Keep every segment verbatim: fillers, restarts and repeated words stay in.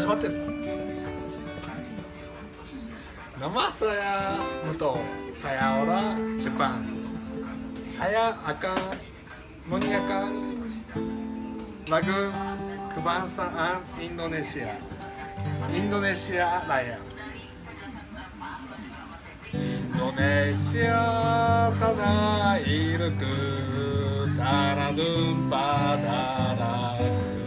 始まってる。Nama saya Muto. Saya orang Jepang. Saya akan menyanyikan lagu kebangsaan Indonesia. Indonesia Raya. Indonesia tanah airku tanah tumpah darahku.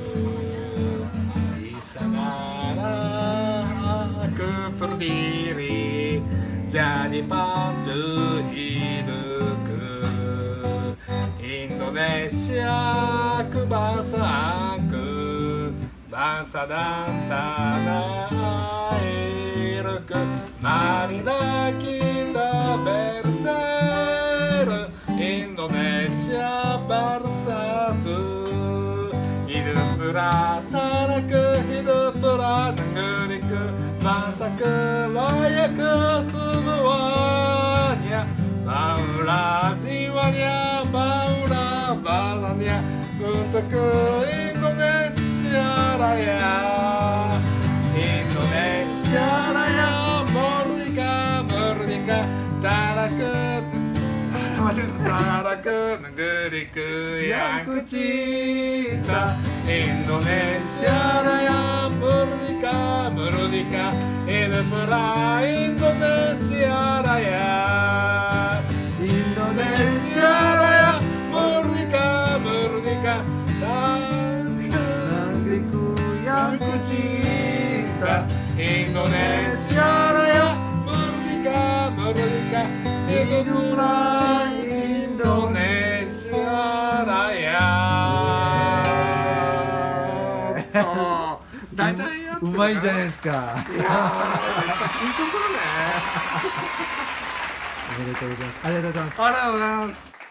Di sanalah aku berdiri jadi pandu hidupku. Indonesia kebangsaanku, bangsa dan tanah airku. Marilah kita bersatu, Indonesia bersatu. Hiduplah tanahku, hiduplah negeriku, bangsaku, rakyatku semuanya. Maulah jiwanya, maulah badannya untuk Indonesia Raya. Indonesia Raya merdeka, merdeka, tanahku, tanahku, negeriku yang kucinta. Indonesia Raya merdeka, merdeka, hiduplah Indonesia Raya. Indonesia Raya merdeka, merdeka, negeriku yang kucinta. Indonesia Raya merdeka, merdeka, hiduplah Indonesia Raya. 大体やってる。うまいじゃないですか。いやー、やっぱ緊張するね。おめでとうございます。ありがとうございます。ありがとうございます。